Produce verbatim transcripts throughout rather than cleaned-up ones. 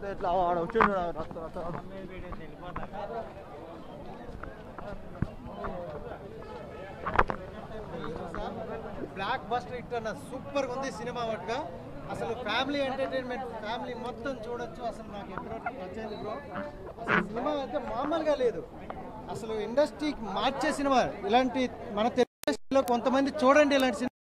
Block buster hit అన్న super ఉంది cinema మటుగా అసలు ఫ్యామిలీ ఎంటర్టైన్మెంట్ ఫ్యామిలీ మొత్తం చూడొచ్చు అసలు నాకు ఎప్పుడో నచ్చింది బ్రో అసలు సినిమా అయితే మామూలుగా లేదు అసలు ఇండస్ట్రీకి మార్చే సినిమా ఇలాంటి మన తెలుగు ఇండస్ట్రీలో కొంతమంది చూడండి ఇలాంటి సినిమా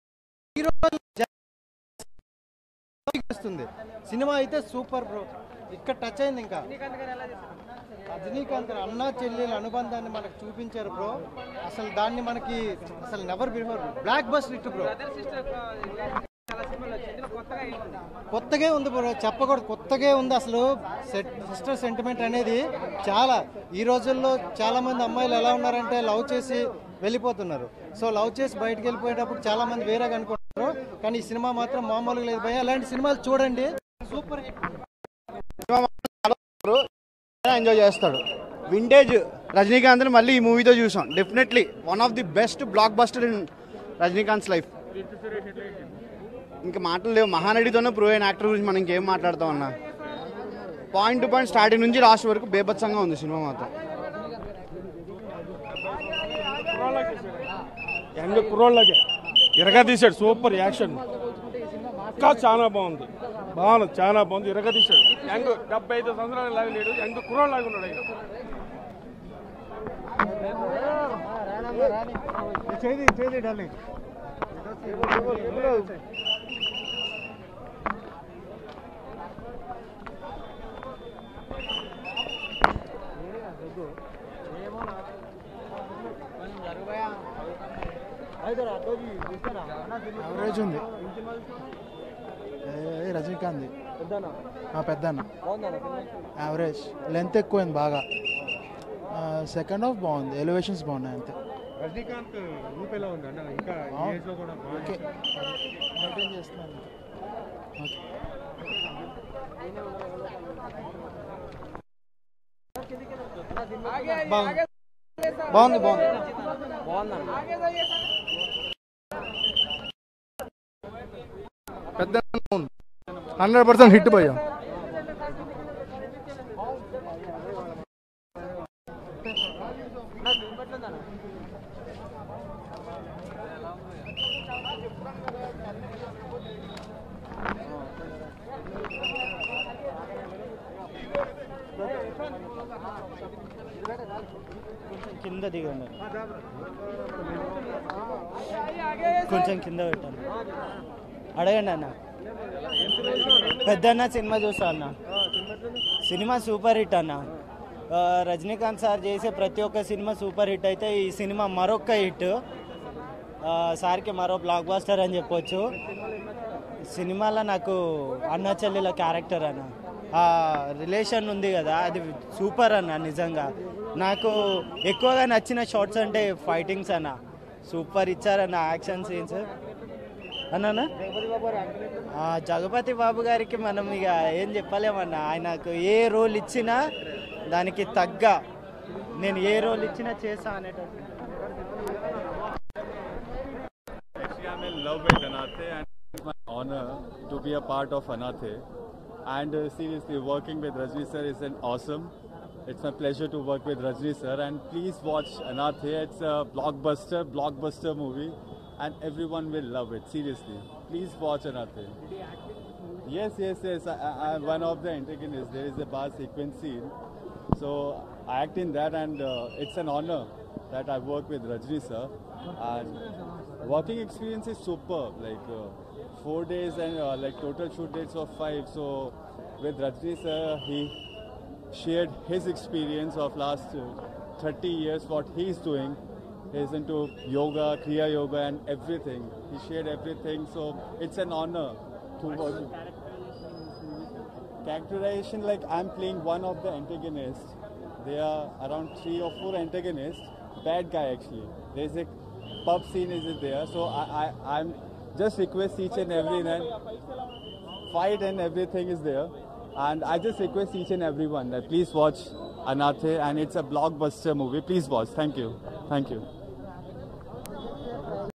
సినిమా అయితే సూపర్ బ్రో ఇక్కడ టచ్ అయింది ఇంకా రజనీకాంత్ అన్నా చెల్లెల అనుబంధాన్ని మనకు చూపించారు బ్రో అసలు దాన్ని మనకి అసలు never before blockbuster hit bro కొత్తగా ఉంది బ్రో చెప్పకూడదు కొత్తగా ఉంది అసలు సిస్టర్ సెంటిమెంట్ అనేది చాలా ఈ రోజుల్లో చాలా మంది అమ్మాయిలు ఎలా ఉన్నారంటే లవ్ చేసి వెళ్ళిపోతున్నారు సో లవ్ చేసి బయటకు వెళ్ళిపోయేటప్పుడు చాలా మంది వేరేగా అనుకుంటారు కానీ ఈ సినిమా మాత్రం మామూలుగా లేదు భయ అలాంటి సినిమాలు చూడండి సూపర్ హిట్ ఎంజాయ్ చేస్తాడు వింటేజ్ రజనీకాంత్ మళ్ళీ ఈ మూవీతో చూసాం definitely one of the best blockbuster in Rajinikanth life ఇంకా మాటలు లేవు మహానటితోనే ప్రూవ్ అయిన యాక్టర్ గురించి మనం ఇంకేం మాట్లాడతాం అన్న పాయింట్ టు పాయింట్ స్టార్టింగ్ నుంచి లాస్ట్ వరకు బేభత్సంగా ఉంది సినిమా మాత్రం యంగ్ కుర్రోళ్ళకి ఇరగా తీశాడు సూపర్ యాక్షన్ ఇంకా చాలా బాగుంది బాగుంది చాలా బాగుంది ఇరగా తీశాడు యంగ్ డెబ్బై ఐదు సంవత్సరాలు లాగా లేడు యంగ్ కుర్రోళ్ళలాగా ఉన్నాడు ఆయన యావరేజ్ ఉంది రజనీకాంత్ పెద్దన్న యావరేజ్ లెంత్ ఎక్కువైంది బాగా సెకండ్ హాఫ్ బాగుంది ఎలివేషన్స్ బాగున్నాయి అంతే రజనీకాంత్ రూప్ ఎలా ఉంది అన్న ఇంకా ఏజ్ లో కూడా ఓకే మెయింటైన్ చేస్తున్నాను బాగుంది బాగుంది పెద్ద హండ్రెడ్ పర్సెంట్ హిట్ పోయాం కింద దిగండి కొంచెం కింద పెట్టండి అడగండి అన్న పెద్దన్న సినిమా చూస్తా అన్న సినిమా సూపర్ హిట్ అన్న రజనీకాంత్ సార్ చేసే ప్రతి ఒక్క సినిమా సూపర్ హిట్ అయితే ఈ సినిమా మరొక హిట్ సార్కి మరో బ్లాక్ బస్టర్ అని చెప్పొచ్చు సినిమాలో నాకు అన్న చెల్లెల క్యారెక్టర్ అన్న ఆ రిలేషన్ ఉంది కదా అది సూపర్ అన్న నిజంగా నాకు ఎక్కువగా నచ్చిన షార్ట్స్ అంటే ఫైటింగ్స్ అన్న సూపర్ ఇచ్చారన్న యాక్షన్ సీన్స్ అన్నా జగపతి బాబు గారికి మనం ఇక ఏం చెప్పలేమన్న ఆయనకు ఏ రోల్ ఇచ్చినా దానికి తగ్గ నేను ఏ రోల్ ఇచ్చినా చేస్తా అనేటట్టు I'm in love with Anathe and it's my honor to be a part of Anathe and uh, seriously working with Rajni sir is an awesome. It's my pleasure to work with Rajni sir and please watch Anathe. It's a blockbuster blockbuster movie and everyone will love it seriously. Please watch Anathe. Yes, yes, yes. I, I, I'm one of the antagonists. There is a bar sequence scene. So I act in that and uh, it's an honor that I work with Rajni sir. And working experience is superb. Like uh, four days and uh, like total shoot dates of five. So with Rajni sir, he shared his experience of last uh, thirty years, what he's doing. He's into yoga, Kriya Yoga and everything. He shared everything. So it's an honor to work. Characterization, like I'm playing one of the antagonists. There are around three or four antagonists. Bad guy actually. There's a pub scene is there. So I, I, I'm just request each and every and fight and everything is there. And I just request each and everyone that please watch Anathe and it's a blockbuster movie. Please watch. Thank you. Thank you.